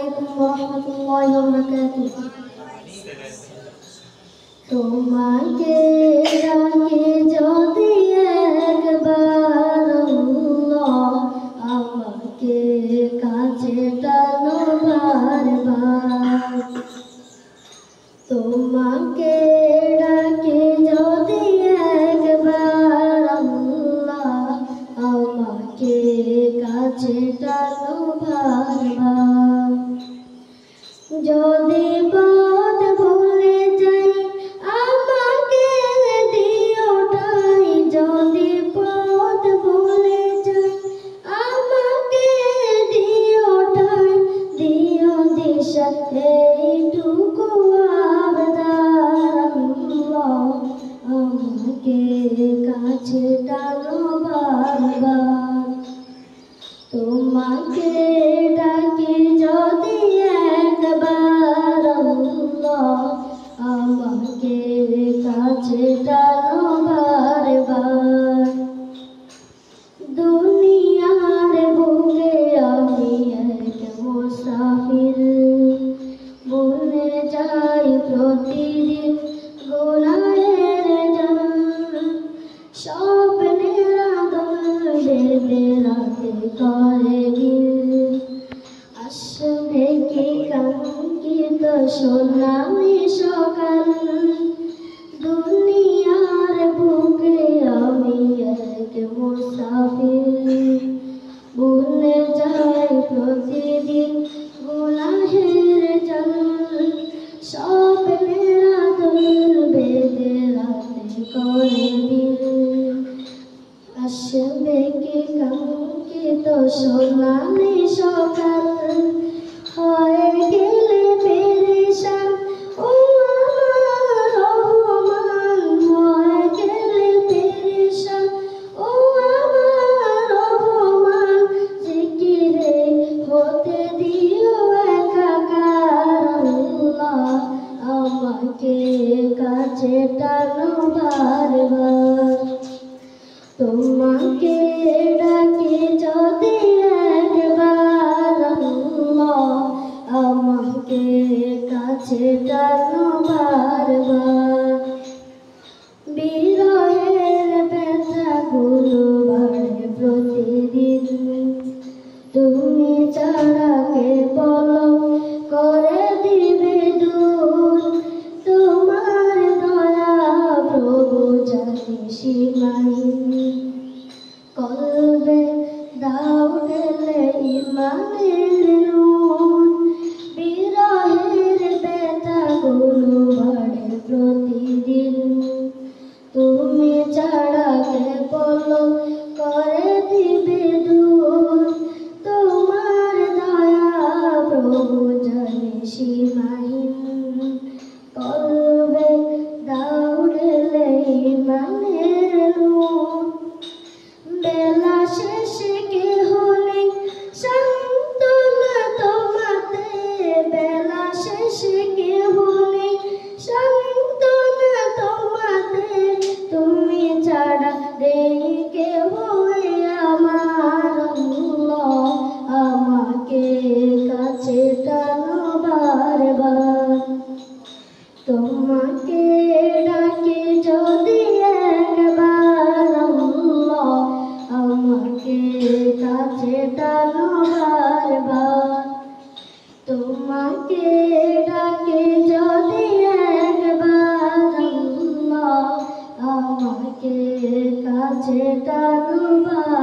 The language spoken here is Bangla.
আলাইকুম ওয়া রাহমাতুল্লাহি ওয়া বারাকাতুহু। তোমাকে ডাকে যদি একবার আল্লাহ, আমাকে কাছে টানো বারবার। তোমাকে ডাকে যদি একবার আল্লাহ, আমাকে কাছে টানো বারবার। যদি পথ ভুলে যাই আমাকে দিও ঠাই, যদি পথ ভুলে যাই আমাকে দিও ঠাই, দিও দিশা এইটুকু আবদার আল্লাহ, আমাকে কাছে টানো বারবার। তোমাকে ডাকি যদি একবার আল্লাহ, আমাকে কাছে টানো বারবার। দুনিয়ার বুকে আমি এক মুসাফির, বনে যাই প্রতিদিন গুনাহের জল। স্বপ্নের আদল বেঁধে রাতে করে দিল, আসবে কি কাঙ্ক্ষিত সোনালি সকাল। দুনিয়ার বুকে আমি এক মুসাফির, ভুলে যাই প্রতিদিন গুনাহের জল। স্বপ্নের আদল বেঁধে রাতে করে দিল, আসবে কি কাঙ্ক্ষিত সোনালি সকাল। হয়ে গেলে পেরেশান ও আমার রহমান, হয়ে গেলে পেরেশান ও আমার রহমান। জিকিরে হতে দিও একাকার আল্লাহ, আমাকে কাছে টানো বারবার। তোমাকে ডাকি যদি একবার আল্লাহ, আমাকে কাছে টানো বারবার। বিরহের ব্যথাগুলো বাড়ে প্রতিদিন, তুমি ছাড়া কে বলো করে দিবে দূর। তোমার দয়া প্রভু জানি সীমাহীন, কলবে দাও ঢেলে ইমানের নূর। বিরহের ব্যথাগুলো বাড়ে প্রতিদিন, তুমি ছাড়া কে বলো করে দিবে দূর। তোমার দয়া প্রভু জানি সীমাহীন, কলবে দাও ঢেলে ইমানের নূর। বেলা শেষে কেহ নেই সান্ত্বনা তোমাতে, বেলা শেষে কেহ নেই সান্ত্বনা তোমাতে। তুমি ছাড়া নেই কেহ আমার আল্লাহ, আমাকে কাছে টানো বারবার। তোমাকে ডাকি যদি একবার আল্লাহ, আমাকে কাছে টানো বারবার। তোমাকে ডাকি যদি একবার আল্লাহ, আমাকে কাছে টানো বারবার।